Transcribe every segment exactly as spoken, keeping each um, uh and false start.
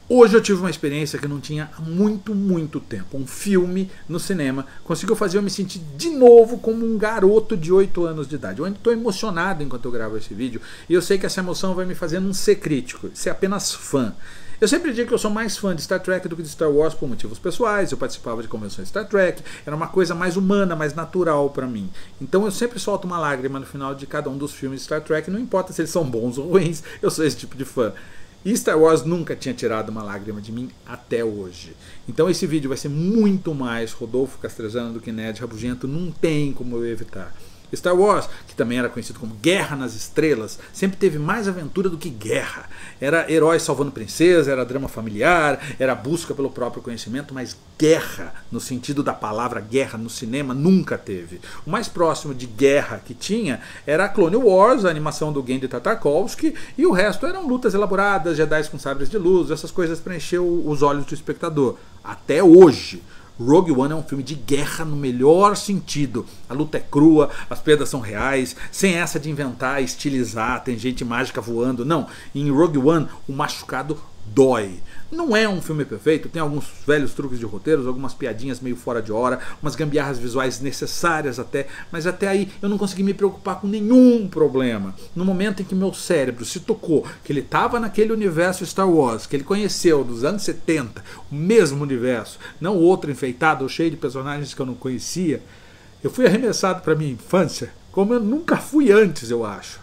Hoje eu tive uma experiência que eu não tinha há muito, muito tempo. Um filme no cinema conseguiu fazer eu me sentir de novo como um garoto de oito anos de idade. Eu ainda estou emocionado enquanto eu gravo esse vídeo e eu sei que essa emoção vai me fazer não ser crítico, ser apenas fã. Eu sempre digo que eu sou mais fã de Star Trek do que de Star Wars por motivos pessoais. Eu participava de convenções de Star Trek, era uma coisa mais humana, mais natural para mim. Então eu sempre solto uma lágrima no final de cada um dos filmes de Star Trek, não importa se eles são bons ou ruins, eu sou esse tipo de fã. E Star Wars nunca tinha tirado uma lágrima de mim até hoje. Então esse vídeo vai ser muito mais Rodolfo Castrezano do que Nerd Rabugento, não tem como eu evitar. Star Wars, que também era conhecido como Guerra nas Estrelas, sempre teve mais aventura do que guerra. Era heróis salvando princesa, era drama familiar, era busca pelo próprio conhecimento, mas guerra, no sentido da palavra guerra no cinema, nunca teve. O mais próximo de guerra que tinha era a Clone Wars, a animação do Genndy Tartakovsky, e o resto eram lutas elaboradas, Jedi com sabres de luz, essas coisas para encher os olhos do espectador. Até hoje. Rogue One é um filme de guerra no melhor sentido. A luta é crua, as perdas são reais, sem essa de inventar, estilizar, tem gente mágica voando. Não, em Rogue One o machucado dói. Não é um filme perfeito, tem alguns velhos truques de roteiros, algumas piadinhas meio fora de hora, umas gambiarras visuais necessárias até, mas até aí eu não consegui me preocupar com nenhum problema. No momento em que meu cérebro se tocou que ele estava naquele universo Star Wars, que ele conheceu dos anos setenta, o mesmo universo, não outro enfeitado ou cheio de personagens que eu não conhecia, eu fui arremessado para minha infância como eu nunca fui antes, eu acho.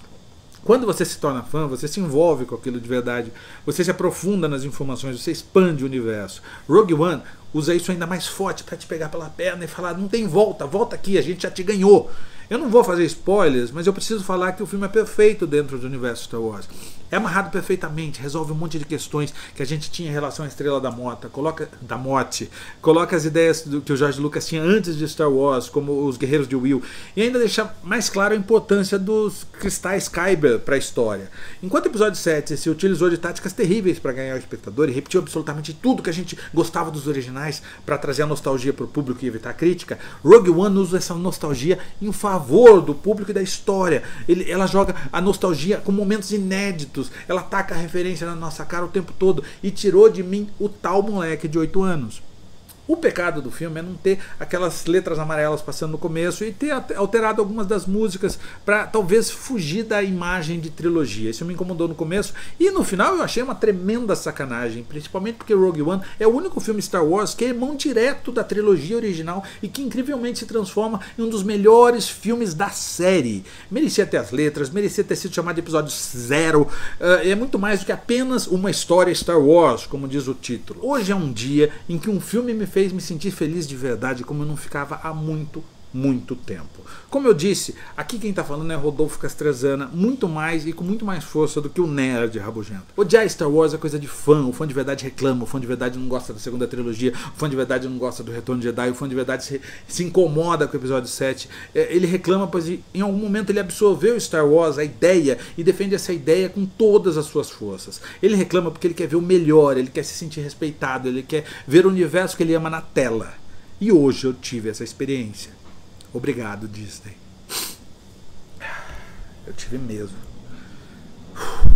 Quando você se torna fã, você se envolve com aquilo de verdade, você se aprofunda nas informações, você expande o universo. Rogue One usa isso ainda mais forte para te pegar pela perna e falar, não tem volta, volta aqui, a gente já te ganhou. Eu não vou fazer spoilers, mas eu preciso falar que o filme é perfeito dentro do universo Star Wars. É amarrado perfeitamente, resolve um monte de questões que a gente tinha em relação à Estrela da Morte, coloca, da morte, coloca as ideias do, que o George Lucas tinha antes de Star Wars, como os Guerreiros de Will, e ainda deixa mais claro a importância dos cristais Kyber para a história. Enquanto o episódio sete se utilizou de táticas terríveis para ganhar o espectador e repetiu absolutamente tudo que a gente gostava dos originais para trazer a nostalgia para o público e evitar a crítica, Rogue One usa essa nostalgia em favor do público e da história. Ele, ela joga a nostalgia com momentos inéditos, ela taca a referência na nossa cara o tempo todo e tirou de mim o tal moleque de oito anos. O pecado do filme é não ter aquelas letras amarelas passando no começo e ter alterado algumas das músicas para talvez fugir da imagem de trilogia. Isso me incomodou no começo e no final eu achei uma tremenda sacanagem, principalmente porque Rogue One é o único filme Star Wars que é irmão direto da trilogia original e que incrivelmente se transforma em um dos melhores filmes da série. Merecia ter as letras, merecia ter sido chamado de episódio zero, é muito mais do que apenas uma história Star Wars, como diz o título. Hoje é um dia em que um filme me fez me sentir feliz de verdade como eu não ficava há muito, muito tempo. Como eu disse, aqui quem está falando é Rodolfo Castrezana, muito mais e com muito mais força do que o Nerd Rabugento. Odiar Star Wars é coisa de fã, o fã de verdade reclama, o fã de verdade não gosta da segunda trilogia, o fã de verdade não gosta do Retorno de Jedi, o fã de verdade se, se incomoda com o episódio sete, ele reclama pois em algum momento ele absorveu Star Wars, a ideia, e defende essa ideia com todas as suas forças. Ele reclama porque ele quer ver o melhor, ele quer se sentir respeitado, ele quer ver o universo que ele ama na tela. E hoje eu tive essa experiência. Obrigado, Disney. Eu tive mesmo.